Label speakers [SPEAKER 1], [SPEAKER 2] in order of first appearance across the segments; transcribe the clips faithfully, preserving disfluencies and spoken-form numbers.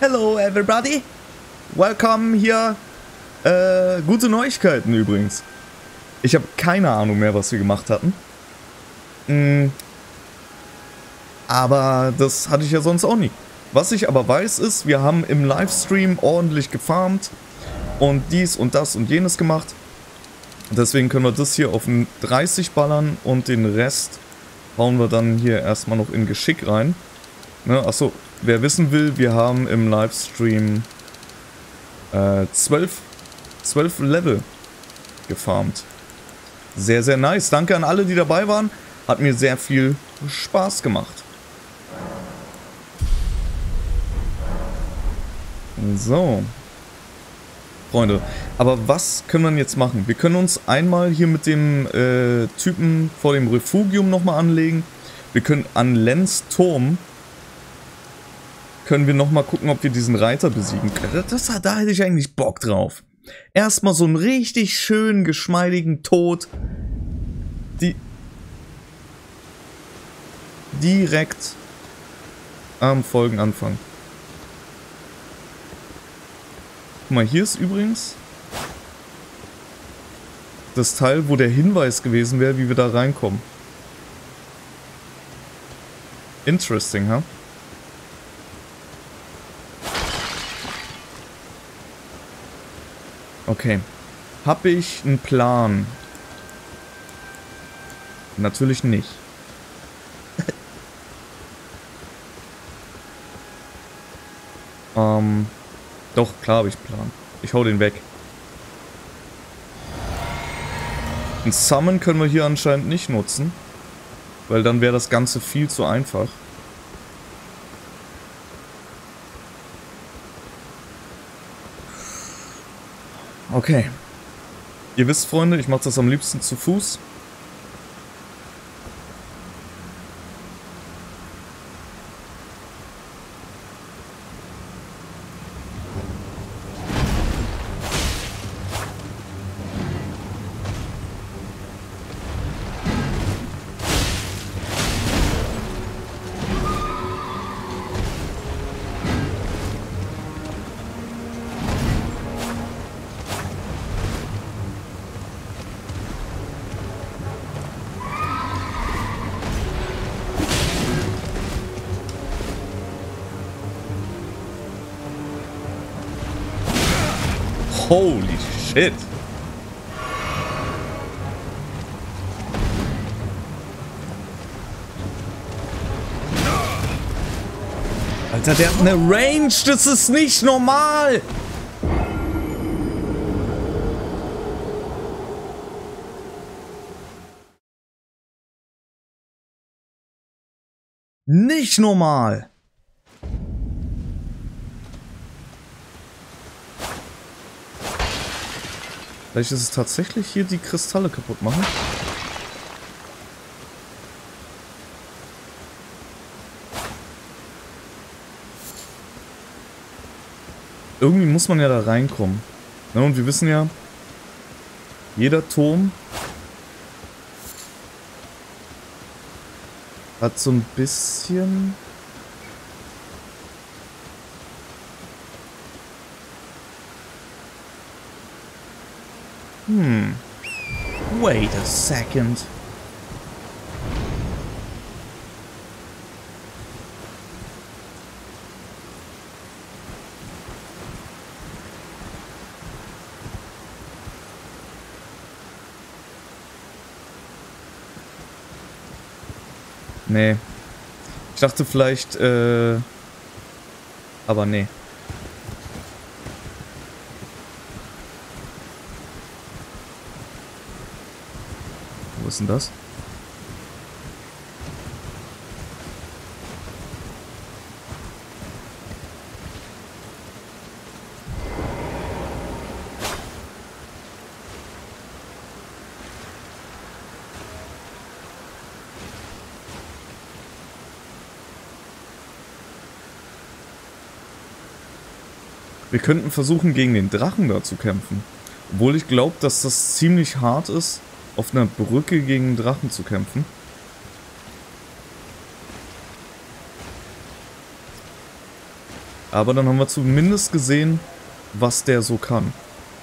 [SPEAKER 1] Hello everybody, welcome hier. Äh, gute Neuigkeiten übrigens. Ich habe keine Ahnung mehr, was wir gemacht hatten. Mhm. Aber das hatte ich ja sonst auch nie. Was ich aber weiß ist, wir haben im Livestream ordentlich gefarmt und dies und das und jenes gemacht. Deswegen können wir das hier auf ein dreißig ballern und den Rest hauen wir dann hier erstmal noch in Geschick rein. Ne, achso, wer wissen will, wir haben im Livestream äh, zwölf, zwölf Level gefarmt. Sehr, sehr nice. Danke an alle, die dabei waren. Hat mir sehr viel Spaß gemacht. So. Freunde, aber was können wir jetzt machen? Wir können uns einmal hier mit dem äh, Typen vor dem Refugium nochmal anlegen. Wir können an Lens Turm können wir nochmal gucken, ob wir diesen Reiter besiegen können. Das, das, da hätte ich eigentlich Bock drauf. Erstmal so einen richtig schönen, geschmeidigen Tod. Die direkt am Folgenanfang. Guck mal, hier ist übrigens das Teil, wo der Hinweis gewesen wäre, wie wir da reinkommen. Interesting, ha? Huh? Okay. Habe ich einen Plan? Natürlich nicht. ähm... Doch, klar habe ich einen Plan. Ich hau den weg. Ein Summon können wir hier anscheinend nicht nutzen. Weil dann wäre das Ganze viel zu einfach. Okay. Ihr wisst, Freunde, ich mache das am liebsten zu Fuß. Holy shit. Alter, der hat eine Range, das ist nicht normal. Nicht normal. Vielleicht ist es tatsächlich hier die Kristalle kaputt machen. Irgendwie muss man ja da reinkommen. Ja, und wir wissen ja, jeder Turm hat so ein bisschen... Hmm. Wait a second. Nee. Ich dachte vielleicht, äh... aber nee. Wo ist denn das? Wir könnten versuchen, gegen den Drachen da zu kämpfen. Obwohl ich glaube, dass das ziemlich hart ist, auf einer Brücke gegen einen Drachen zu kämpfen. Aber dann haben wir zumindest gesehen, was der so kann.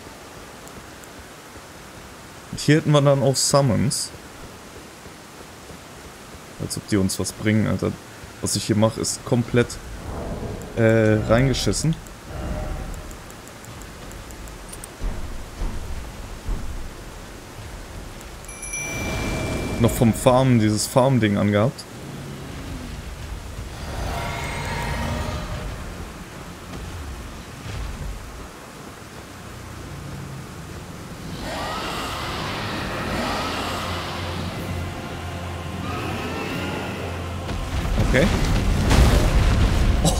[SPEAKER 1] Und hier hätten wir dann auch Summons. Als ob die uns was bringen, Alter. Was ich hier mache, ist komplett äh, reingeschissen. Noch vom Farmen, dieses Farm-Ding angehabt. Okay. Oh.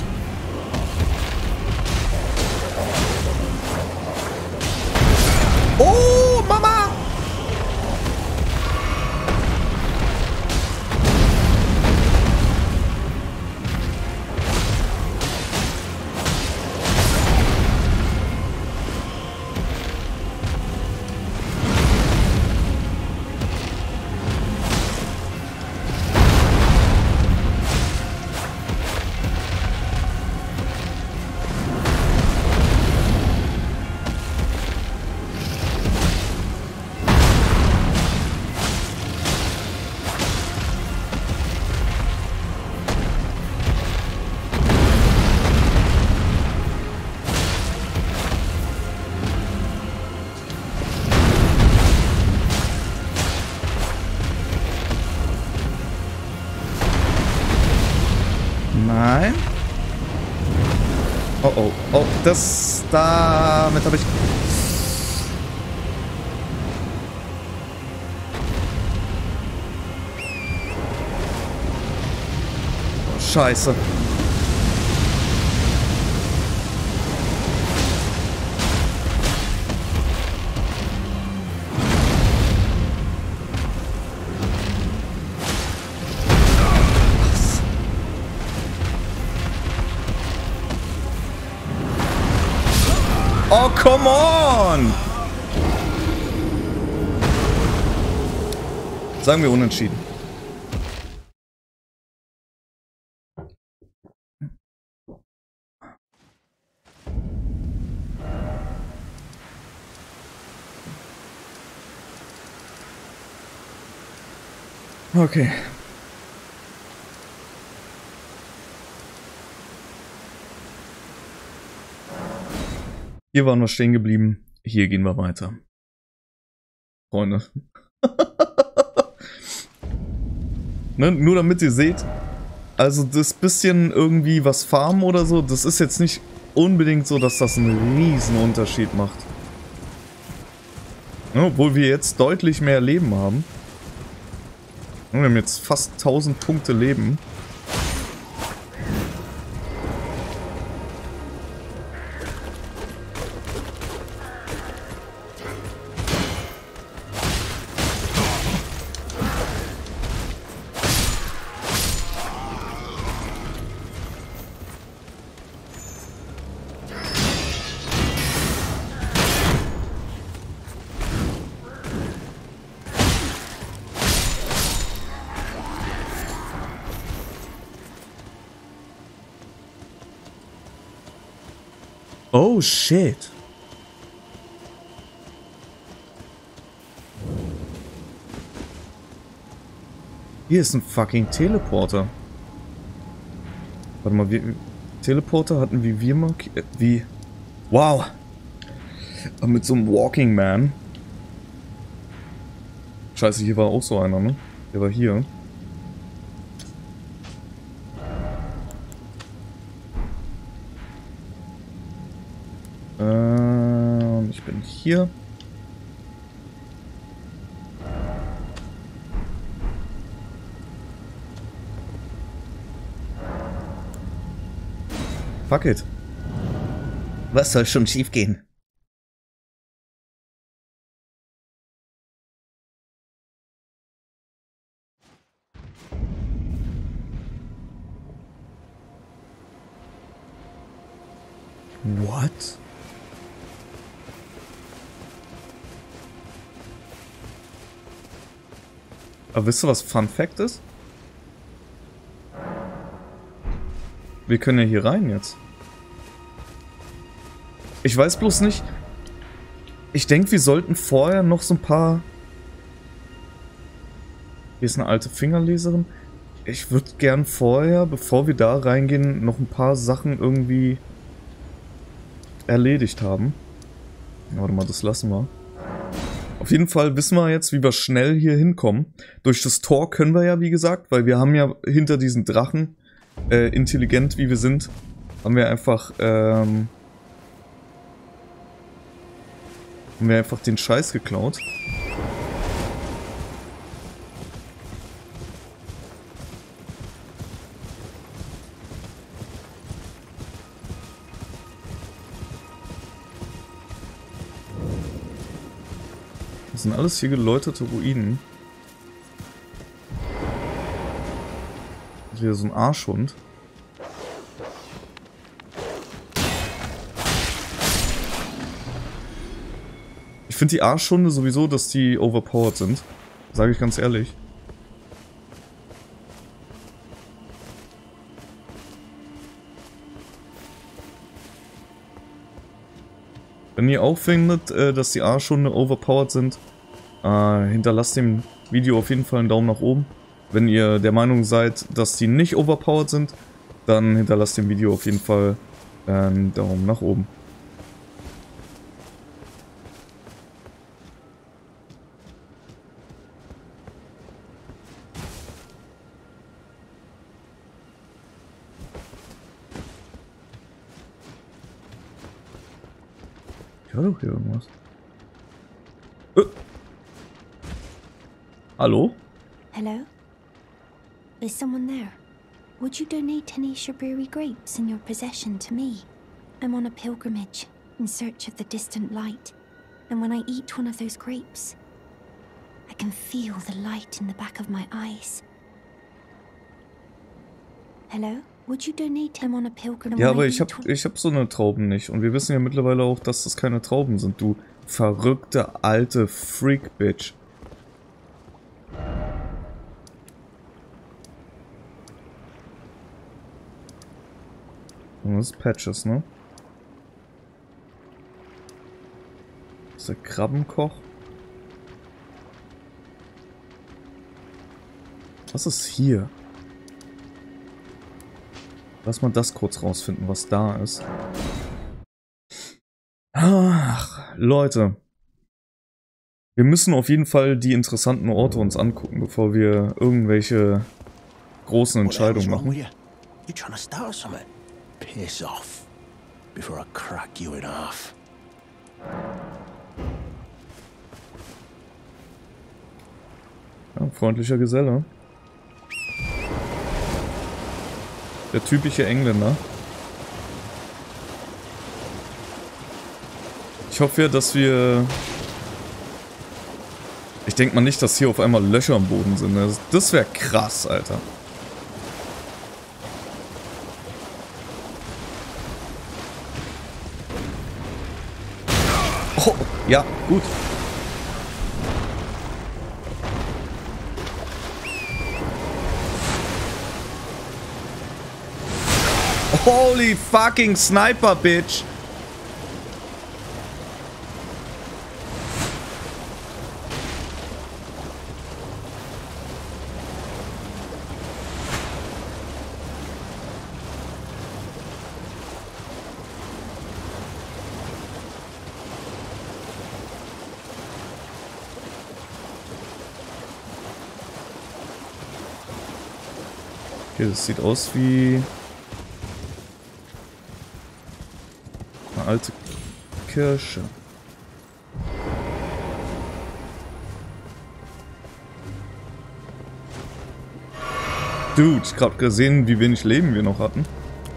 [SPEAKER 1] Oh, Mama! Nein. Oh oh. Oh, das... Damit habe ich... Oh, Scheiße. Oh, come on! Sagen wir unentschieden. Okay. Hier waren wir stehen geblieben. Hier gehen wir weiter. Freunde. Ne, nur damit ihr seht, also das bisschen irgendwie was farmen oder so, das ist jetzt nicht unbedingt so, dass das einen riesen Unterschied macht. Ja, obwohl wir jetzt deutlich mehr Leben haben. Wir haben jetzt fast tausend Punkte Leben. Oh shit. Hier ist ein fucking Teleporter. Warte mal, wir, Teleporter hatten wie wir markiert. Wie. Wow. Mit so einem Walking Man. Scheiße, hier war auch so einer, ne? Der war hier. Ähm, ich bin hier. Fuck it. Was soll schon schief gehen? What? Aber wisst ihr, was Fun Fact ist? Wir können ja hier rein jetzt. Ich weiß bloß nicht. Ich denke, wir sollten vorher noch so ein paar... Hier ist eine alte Fingerleserin. Ich würde gern vorher, bevor wir da reingehen, noch ein paar Sachen irgendwie erledigt haben. Warte mal, das lassen wir. Auf jeden Fall wissen wir jetzt, wie wir schnell hier hinkommen. Durch das Tor können wir ja, wie gesagt, weil wir haben ja hinter diesen Drachen, äh, intelligent wie wir sind, haben wir einfach, ähm, haben wir einfach den Scheiß geklaut. Das sind alles hier geläuterte Ruinen. Das ist wieder so ein Arschhund. Ich finde die Arschhunde sowieso, dass die overpowered sind. Sage ich ganz ehrlich. Wenn ihr auch findet, äh, dass die Arschhunde overpowered sind, äh, hinterlasst dem Video auf jeden Fall einen Daumen nach oben. Wenn ihr der Meinung seid, dass die nicht overpowered sind, dann hinterlasst dem Video auf jeden Fall äh, einen Daumen nach oben. Ich höre doch hier irgendwas. Äh. Hallo?
[SPEAKER 2] Hello? Is someone there? Would you donate any Shaburi grapes in your possession to me? I'm on a pilgrimage, in search of the distant light. And when I eat one of those grapes, I can feel the light in the back of my eyes. Hello? Would you donate him on a pilgrimage?
[SPEAKER 1] Ja, aber ich hab, ich hab so eine Trauben nicht. Und wir wissen ja mittlerweile auch, dass das keine Trauben sind, du verrückte alte Freak-Bitch. Und das ist Patches, ne? Das ist der Krabbenkoch. Was ist hier? Lass mal das kurz rausfinden, was da ist. Ach, Leute. Wir müssen auf jeden Fall die interessanten Orte uns angucken, bevor wir irgendwelche großen Entscheidungen machen.
[SPEAKER 3] Piss off before I crack you in half.
[SPEAKER 1] Ja, freundlicher Geselle. Der typische Engländer. Ich hoffe ja, dass wir... Ich denke mal nicht, dass hier auf einmal Löcher am Boden sind. Das wäre krass, Alter. Oh, ja, gut. Holy fucking Sniper, bitch. Okay, das sieht aus wie eine alte Kirche. Dude, ich hab gerade gesehen, wie wenig Leben wir noch hatten.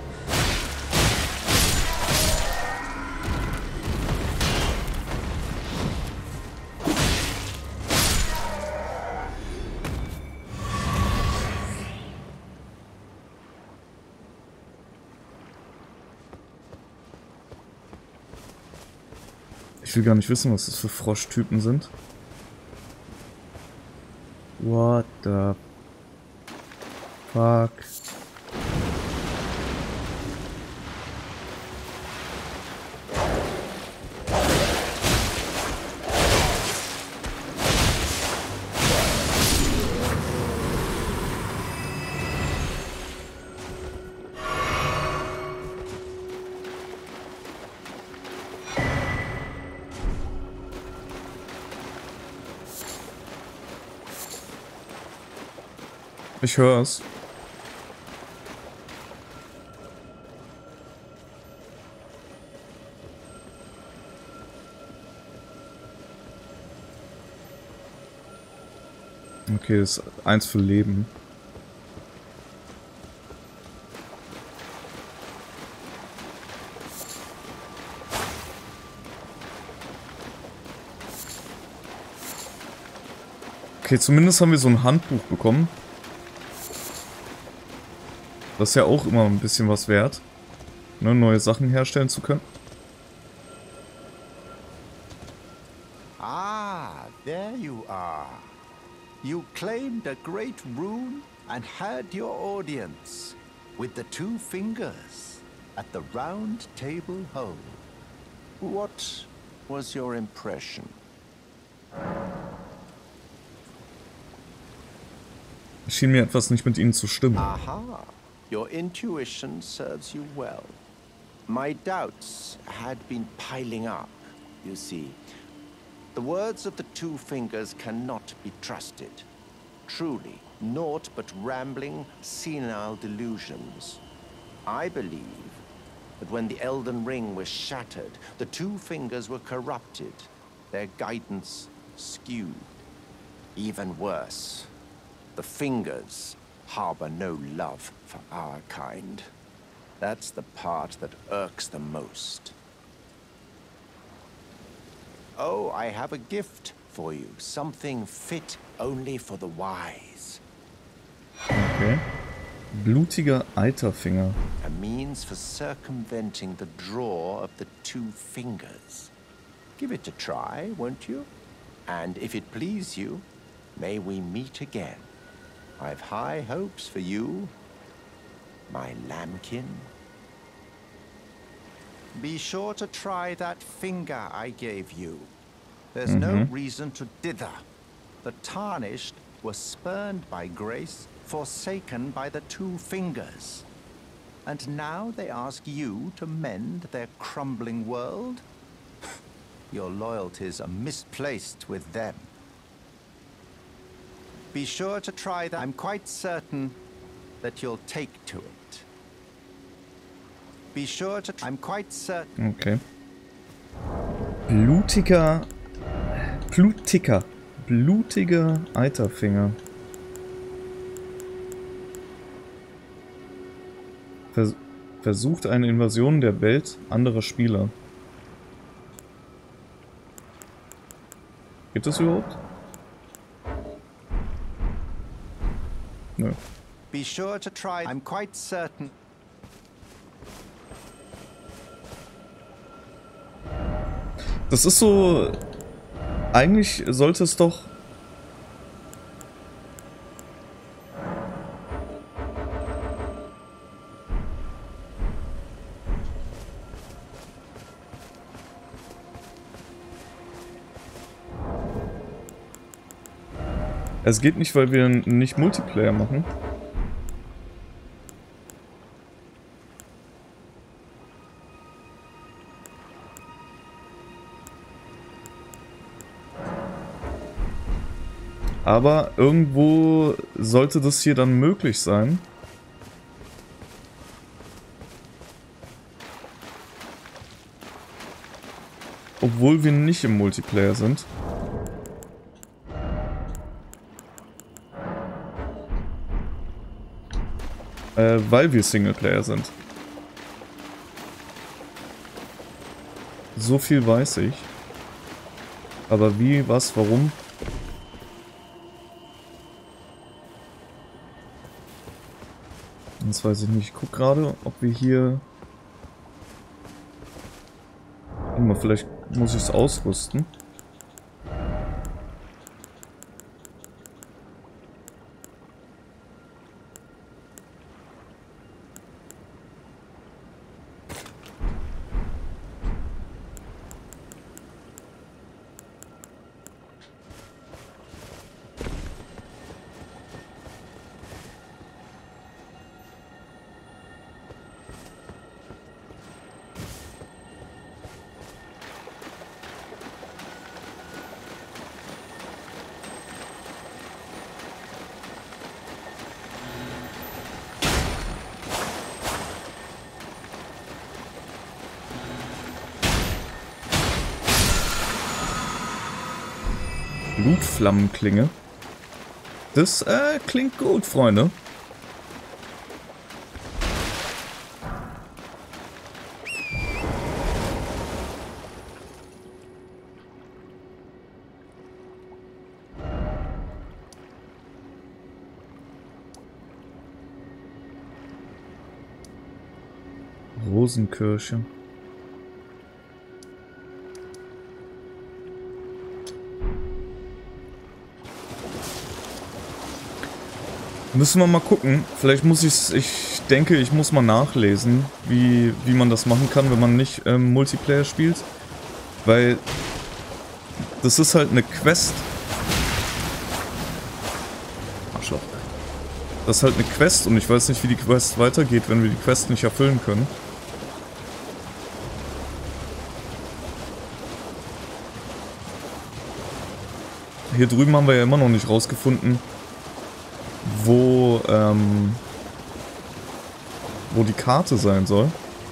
[SPEAKER 1] Ich will gar nicht wissen, was das für Froschtypen sind. What the fuck? Ich höre es. Okay, das ist eins für Leben. Okay, zumindest haben wir so ein Handbuch bekommen. Das ist ja auch immer ein bisschen was wert, ne, neue Sachen herstellen zu können.
[SPEAKER 3] Ah, there you are. You claimed a great rune and had your audience with the two fingers at the round table hole. What was your impression?
[SPEAKER 1] Schien mir etwas nicht mit ihnen zu stimmen.
[SPEAKER 3] Aha, your intuition serves you well. My doubts had been piling up, you see. The words of the two fingers cannot be trusted. Truly, naught but rambling, senile delusions. I believe that when the Elden Ring was shattered, the two fingers were corrupted, their guidance skewed. Even worse, the fingers harbor no love for our kind. That's the part that irks the most. Oh, I have a gift for you. Something fit only for the wise.
[SPEAKER 1] Okay. Blutiger Eiterfinger.
[SPEAKER 3] A means for circumventing the draw of the two fingers. Give it a try, won't you? And if it please you, may we meet again. I've high hopes for you, my lambkin. Be sure to try that finger I gave you. There's no reason to dither. The tarnished were spurned by grace, forsaken by the two fingers. And now they ask you to mend their crumbling world? Your loyalties are misplaced with them. Be sure to try that. I'm quite certain that you'll take to it. Be sure to... I'm quite certain...
[SPEAKER 1] Okay. Blutiger... Blutiger. Blutiger Eiterfinger. Vers versucht eine Invasion der Welt anderer Spieler. Gibt es überhaupt? Nö.
[SPEAKER 3] Be sure to try. I'm quite certain.
[SPEAKER 1] Das ist so... Eigentlich sollte es doch... Es geht nicht, weil wir nicht Multiplayer machen. Aber irgendwo sollte das hier dann möglich sein. Obwohl wir nicht im Multiplayer sind. Äh, weil wir Singleplayer sind. So viel weiß ich. Aber wie, was, warum? Das weiß ich nicht. Ich guck gerade, ob wir hier... Warte mal, vielleicht muss ich es ausrüsten. Blutflammenklinge. Das äh, klingt gut, Freunde. Rosenkirche. Müssen wir mal gucken. Vielleicht muss ich ich denke, ich muss mal nachlesen, wie, wie man das machen kann, wenn man nicht ähm, Multiplayer spielt. Weil das ist halt eine Quest. Arschloch. Das ist halt eine Quest und ich weiß nicht, wie die Quest weitergeht, wenn wir die Quest nicht erfüllen können. Hier drüben haben wir ja immer noch nicht rausgefunden, wo, ähm, wo die Karte sein soll.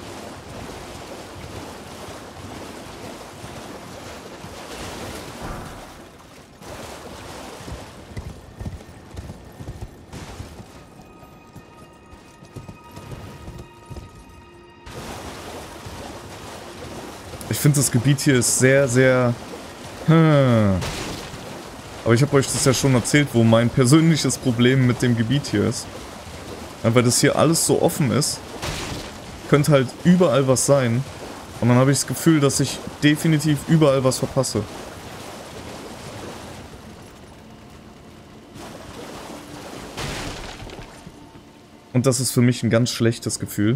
[SPEAKER 1] Ich finde, das Gebiet hier ist sehr, sehr... Hm. Aber ich habe euch das ja schon erzählt, wo mein persönliches Problem mit dem Gebiet hier ist. Ja, weil das hier alles so offen ist, könnte halt überall was sein. Und dann habe ich das Gefühl, dass ich definitiv überall was verpasse. Und das ist für mich ein ganz schlechtes Gefühl.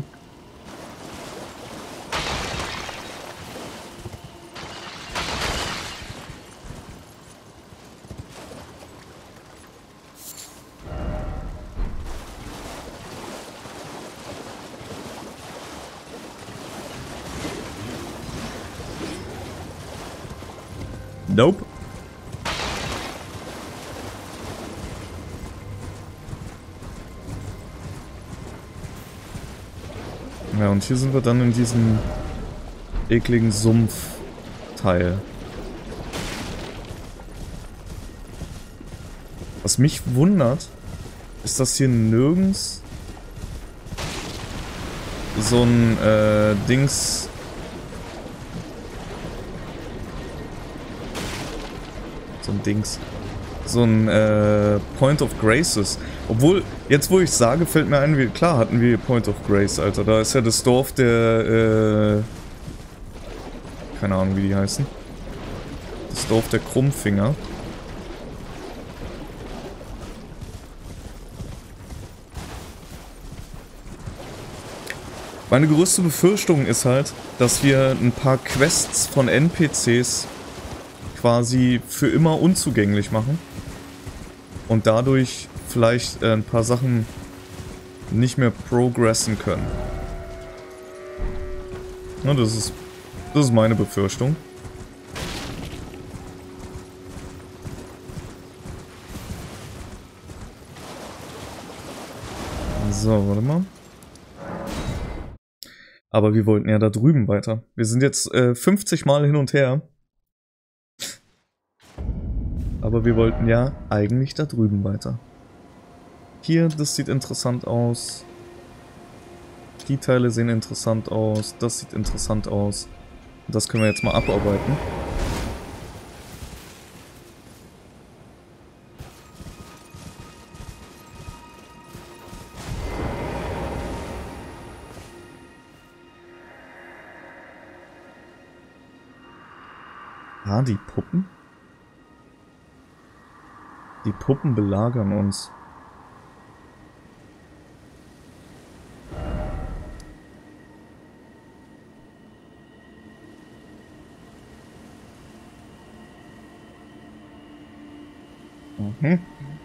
[SPEAKER 1] Nope. Ja, und hier sind wir dann in diesem ekligen Sumpfteil. Was mich wundert, ist, dass hier nirgends so ein äh, Dings... So ein Dings. So ein äh, Point of Grace ist. Obwohl, jetzt wo ich sage, fällt mir ein, wie, klar hatten wir Point of Grace, Alter. Da ist ja das Dorf der, äh, keine Ahnung, wie die heißen. Das Dorf der Krummfinger. Meine größte Befürchtung ist halt, dass wir ein paar Quests von N P Cs quasi für immer unzugänglich machen und dadurch vielleicht äh, ein paar Sachen nicht mehr progressen können. Na, das ist, das ist meine Befürchtung. So, warte mal. Aber wir wollten ja da drüben weiter. Wir sind jetzt äh, fünfzig Mal hin und her. Aber wir wollten ja eigentlich da drüben weiter. Hier, das sieht interessant aus. Die Teile sehen interessant aus. Das sieht interessant aus. Das können wir jetzt mal abarbeiten. Ah, die Puppen? Die Puppen belagern uns. Mhm.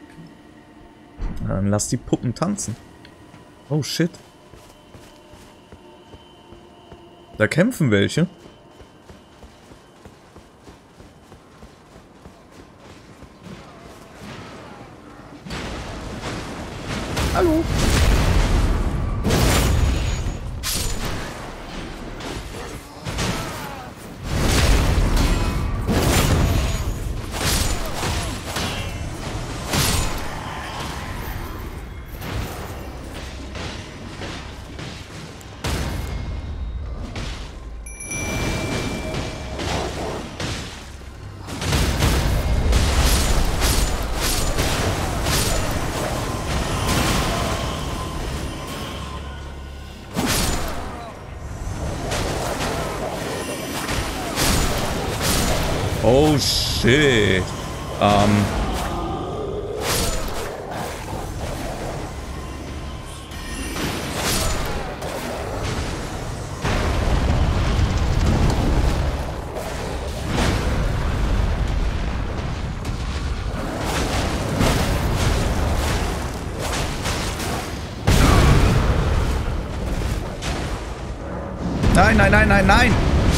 [SPEAKER 1] Dann lass die Puppen tanzen. Oh shit. Da kämpfen welche. Hallo. Oh shit. Ähm. Nein, nein, nein, nein, nein!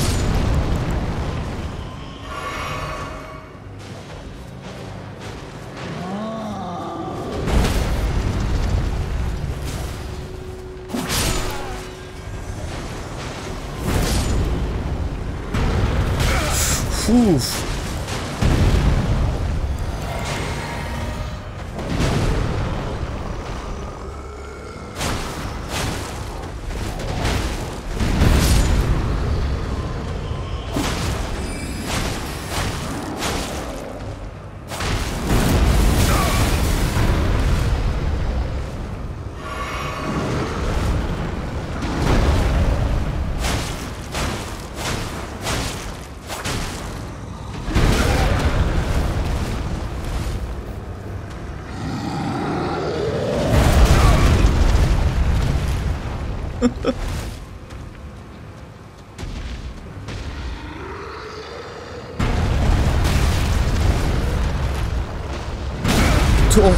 [SPEAKER 1] Puh. Doch.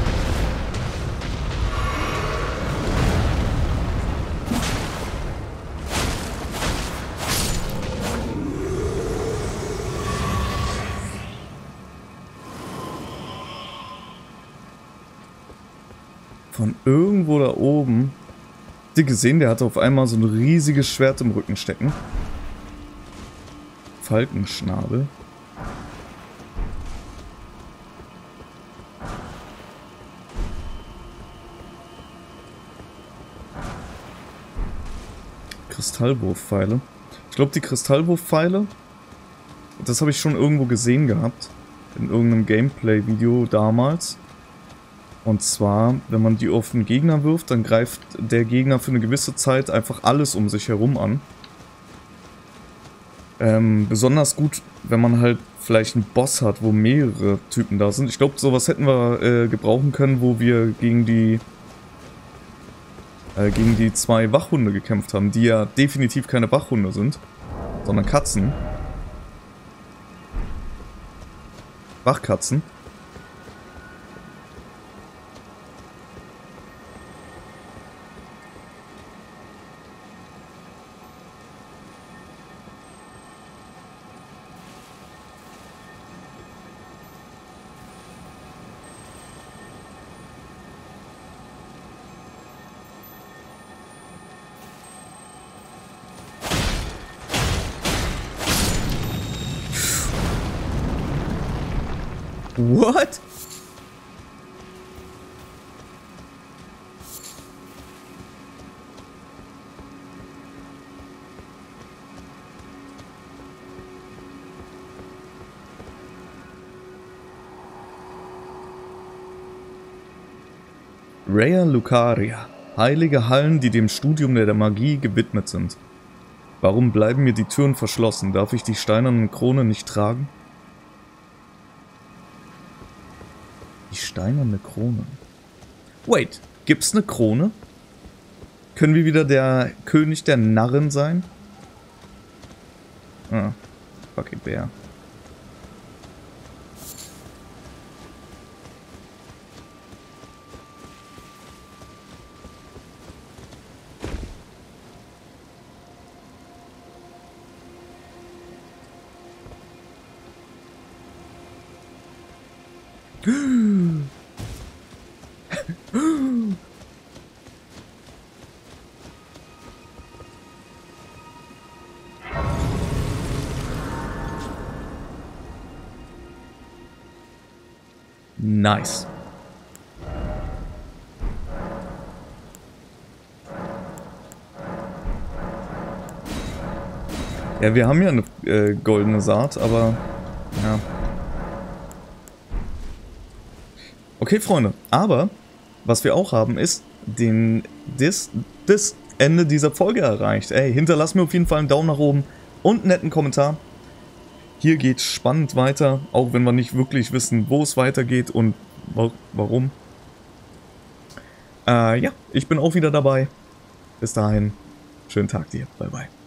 [SPEAKER 1] Von irgendwo da oben. Habt ihr gesehen, der hatte auf einmal so ein riesiges Schwert im Rücken stecken. Falkenschnabel. Kristallwurfpfeile. Ich glaube, die Kristallwurfpfeile, das habe ich schon irgendwo gesehen gehabt. In irgendeinem Gameplay-Video damals. Und zwar, wenn man die auf einen Gegner wirft, dann greift der Gegner für eine gewisse Zeit einfach alles um sich herum an. Ähm, besonders gut, wenn man halt vielleicht einen Boss hat, wo mehrere Typen da sind. Ich glaube, sowas hätten wir äh, gebrauchen können, wo wir gegen die äh, gegen die zwei Wachhunde gekämpft haben, die ja definitiv keine Wachhunde sind, sondern Katzen. Wachkatzen. What? Raya Lucaria. Heilige Hallen, die dem Studium der Magie gewidmet sind. Warum bleiben mir die Türen verschlossen? Darf ich die steinerne Krone nicht tragen? Die steinerne Krone. Wait, gibt's eine Krone? Können wir wieder der König der Narren sein? Ah, fucking Bär. Nice. Ja, wir haben ja eine äh, goldene Saat, aber ja. Okay, Freunde, aber was wir auch haben, ist den das, das Ende dieser Folge erreicht. Ey, hinterlasst mir auf jeden Fall einen Daumen nach oben und einen netten Kommentar. Hier geht spannend weiter, auch wenn wir nicht wirklich wissen, wo es weitergeht und wa warum. Äh, ja, ich bin auch wieder dabei. Bis dahin, schönen Tag dir. Bye, bye.